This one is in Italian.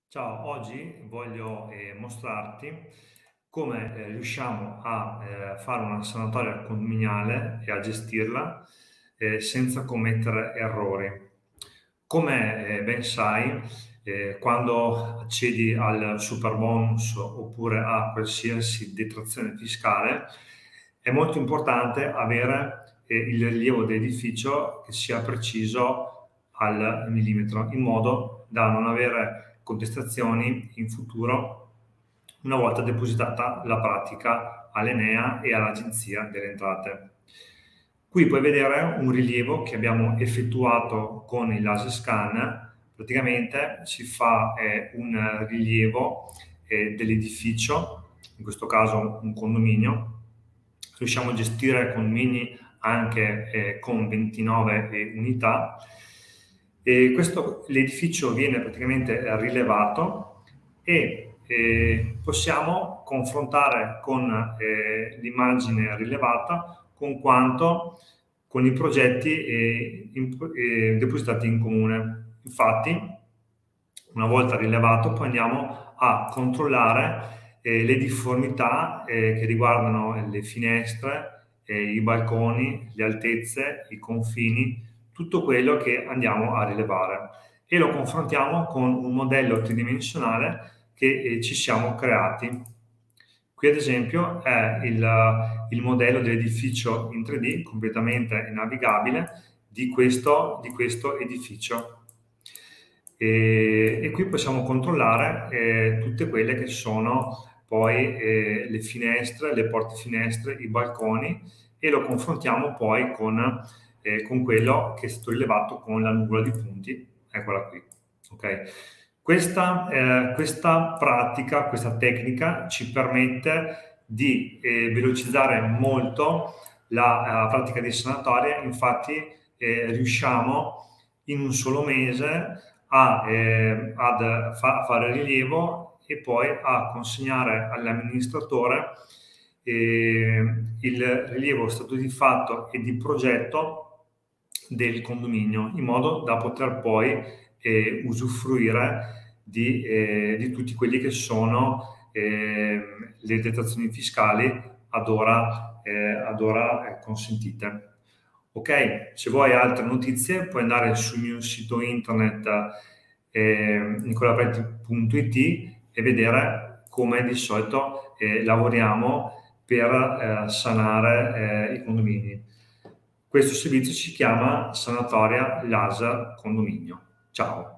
Ciao, oggi voglio mostrarti come riusciamo a fare una sanatoria condominiale e a gestirla senza commettere errori. Come ben sai, quando accedi al superbonus oppure a qualsiasi detrazione fiscale, è molto importante avere il rilievo dell'edificio che sia preciso al millimetro, in modo da non avere contestazioni in futuro una volta depositata la pratica all'Enea e all'Agenzia delle Entrate. Qui puoi vedere un rilievo che abbiamo effettuato con il laser scan. Praticamente si fa un rilievo dell'edificio, in questo caso un condominio. Riusciamo a gestire condomini anche con 29 unità. E l'edificio viene praticamente rilevato e possiamo confrontare con l'immagine rilevata con i progetti depositati in comune. Infatti, una volta rilevato, poi andiamo a controllare le difformità che riguardano le finestre, i balconi, le altezze, i confini, tutto quello che andiamo a rilevare e lo confrontiamo con un modello tridimensionale che ci siamo creati. Qui ad esempio è il modello dell'edificio in 3D completamente navigabile di questo edificio. E qui possiamo controllare tutte quelle che sono poi le finestre, le porte finestre, i balconi e lo confrontiamo poi con quello che è stato rilevato con la nuvola di punti, eccola qui. Okay. Questa pratica, questa tecnica ci permette di velocizzare molto la pratica di sanatoria. Infatti riusciamo in un solo mese a fare rilievo e poi a consegnare all'amministratore il rilievo stato di fatto e di progetto del condominio, in modo da poter poi usufruire di tutti quelli che sono le detrazioni fiscali ad ora consentite. Ok, se vuoi altre notizie puoi andare sul mio sito internet nicolapreti.it e vedere come di solito lavoriamo per sanare i condomini. Questo servizio si chiama Sanatoria Laser Condominio. Ciao!